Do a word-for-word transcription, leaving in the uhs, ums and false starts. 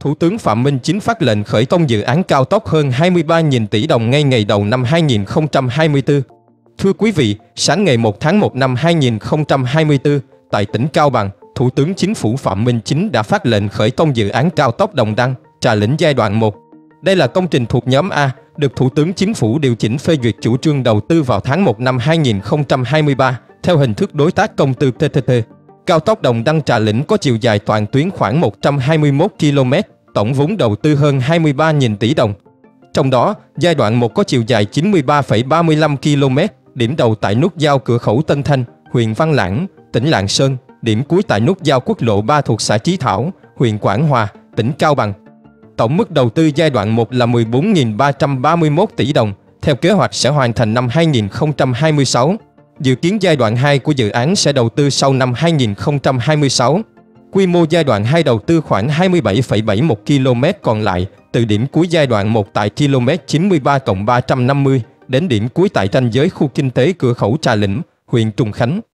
Thủ tướng Phạm Minh Chính phát lệnh khởi công dự án cao tốc hơn hai mươi ba nghìn tỷ đồng ngay ngày đầu năm hai nghìn không trăm hai mươi tư. Thưa quý vị, sáng ngày một tháng một năm hai nghìn không trăm hai mươi tư, tại tỉnh Cao Bằng, Thủ tướng Chính phủ Phạm Minh Chính đã phát lệnh khởi công dự án cao tốc Đồng Đăng - Trà Lĩnh giai đoạn một. Đây là công trình thuộc nhóm A, được Thủ tướng Chính phủ điều chỉnh phê duyệt chủ trương đầu tư vào tháng một năm hai nghìn không trăm hai mươi ba, theo hình thức đối tác công tư pê pê pê. Cao tốc Đồng Đăng - Trà Lĩnh có chiều dài toàn tuyến khoảng một trăm hai mươi mốt ki lô mét, tổng vốn đầu tư hơn hai mươi ba nghìn tỷ đồng. Trong đó, giai đoạn một có chiều dài chín mươi ba phẩy ba mươi lăm ki lô mét, điểm đầu tại nút giao cửa khẩu Tân Thanh, huyện Văn Lãng, tỉnh Lạng Sơn, điểm cuối tại nút giao quốc lộ ba thuộc xã Chí Thảo, huyện Quảng Hòa, tỉnh Cao Bằng. Tổng mức đầu tư giai đoạn một là mười bốn nghìn ba trăm ba mươi mốt tỷ đồng, theo kế hoạch sẽ hoàn thành năm hai nghìn không trăm hai mươi sáu. Dự kiến giai đoạn hai của dự án sẽ đầu tư sau năm hai nghìn không trăm hai mươi sáu. Quy mô giai đoạn hai đầu tư khoảng hai mươi bảy phẩy bảy mươi mốt ki lô mét còn lại, từ điểm cuối giai đoạn một tại km chín mươi ba cộng ba trăm năm mươi đến điểm cuối tại ranh giới khu kinh tế cửa khẩu Trà Lĩnh, huyện Trùng Khánh.